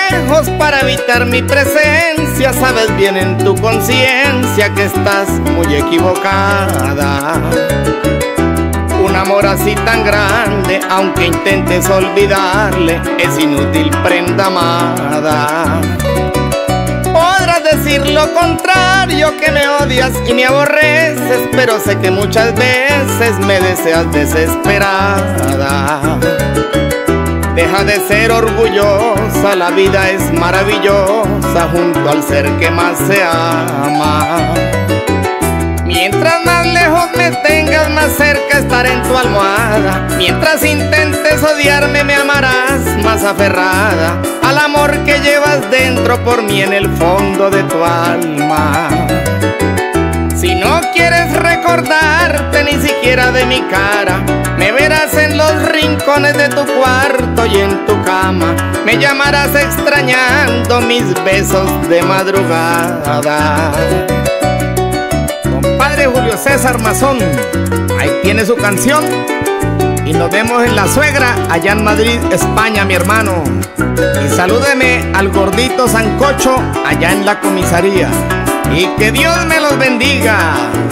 lejos para evitar mi presencia. Sabes bien en tu conciencia que estás muy equivocada. Un amor así tan grande, aunque intentes olvidarle, es inútil, prenda amada. Podrás decir lo contrario, que me odias y me aborreces, pero sé que muchas veces me deseas desesperada. Deja de ser orgullosa, la vida es maravillosa junto al ser que más se ama. Mientras más lejos me tengas, más cerca estaré en tu almohada. Mientras intentes odiarme, me amarás más aferrada al amor que llevas dentro por mí en el fondo de tu alma. Si no quieres recordarte ni siquiera de mi cara, me verás en los rincones de tu cuarto y en tu cama. Me llamarás extrañando mis besos de madrugada. Compadre Julio César Mazón, ahí tiene su canción. Y nos vemos en La Suegra, allá en Madrid, España, mi hermano. Y salúdeme al gordito Sancocho, allá en la comisaría. Y que Dios me los bendiga.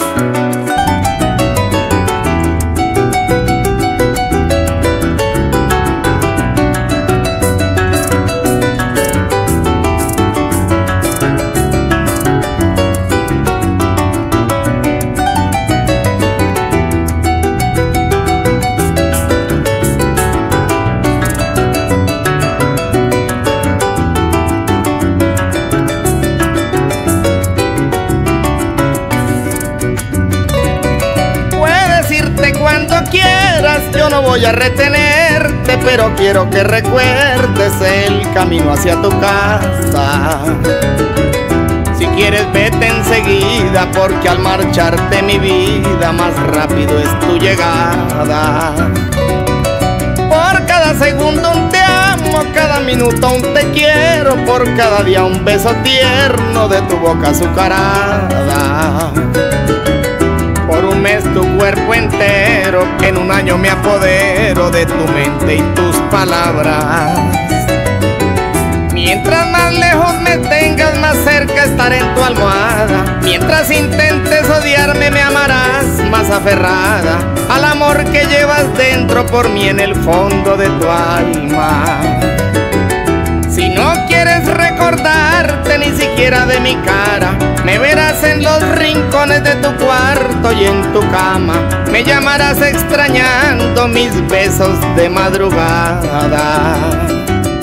Cuando quieras, yo no voy a retenerte, pero quiero que recuerdes el camino hacia tu casa. Si quieres vete enseguida, porque al marcharte mi vida más rápido es tu llegada. Por cada segundo un te amo, cada minuto un te quiero, por cada día un beso tierno de tu boca azucarada. Por un mes tu cuerpo entero, en un año me apodero de tu mente y tus palabras. Mientras más lejos me tengas, más cerca estaré en tu almohada. Mientras intentes odiarme, me amarás más aferrada al amor que llevas dentro por mí en el fondo de tu alma. Si no quieres recordarte ni siquiera de mi cara, me verás en los rincones de tu cuarto y en tu cama. Me llamarás extrañando mis besos de madrugada.